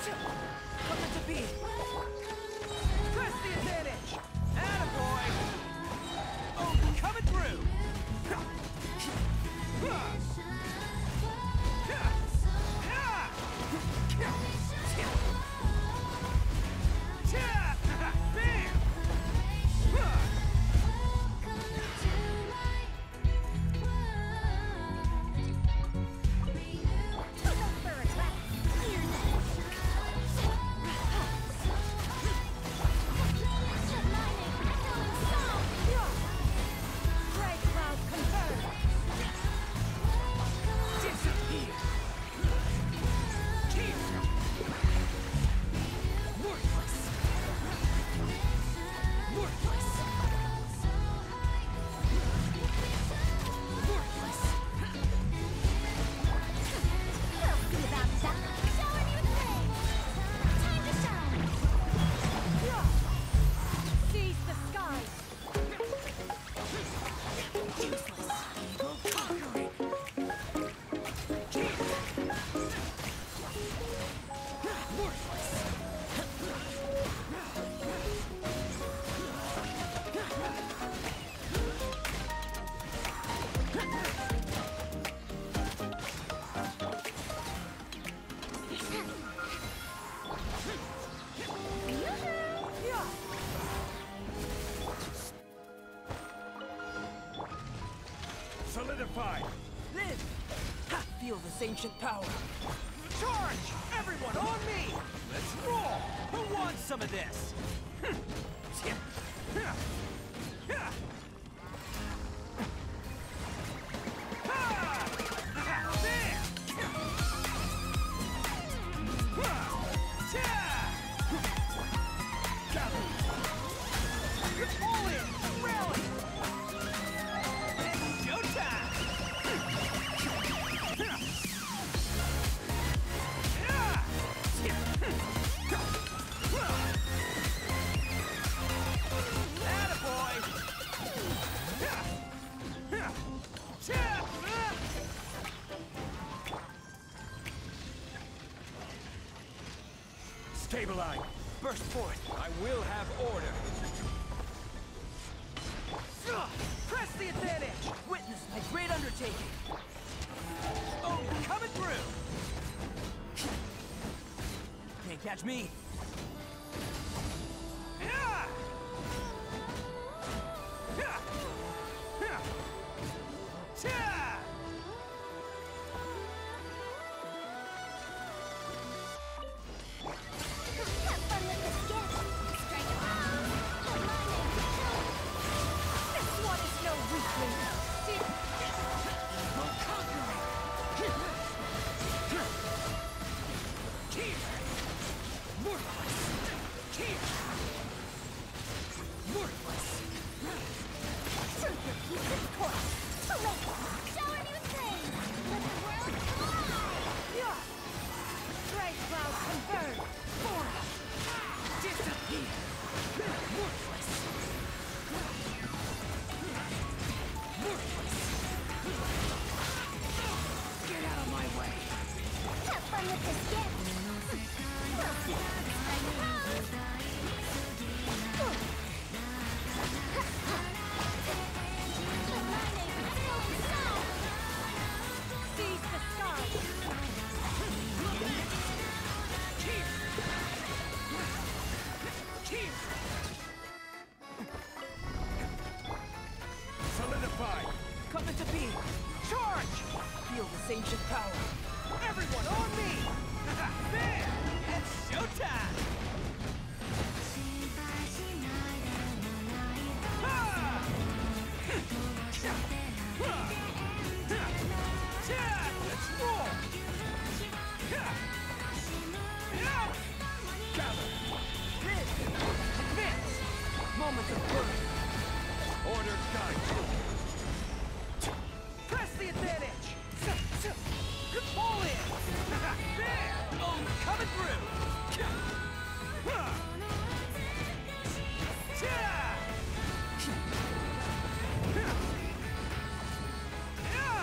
Coming to be. Press the advantage. Attaboy. Oh, coming through. Solidified! Live! Feel this ancient power. Charge! Everyone on me! Let's roll! Who wants some of this? All in! Rally! Stabilize! Burst forth! I will have order! Press the advantage! Witness my great undertaking! Oh, coming through! Can't catch me! Solidified! Coming to be! Charge! Feel this ancient power! Everyone on me! Bam! It's showtime! Let's roll! Gather! Advance! Moment of birth! Order done! Press the advantage! All in! There! Oh, coming through!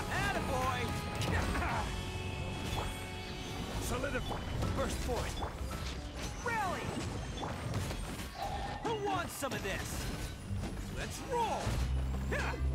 Attaboy! Solidify! Burst forth! some of this. Let's roll! Yeah.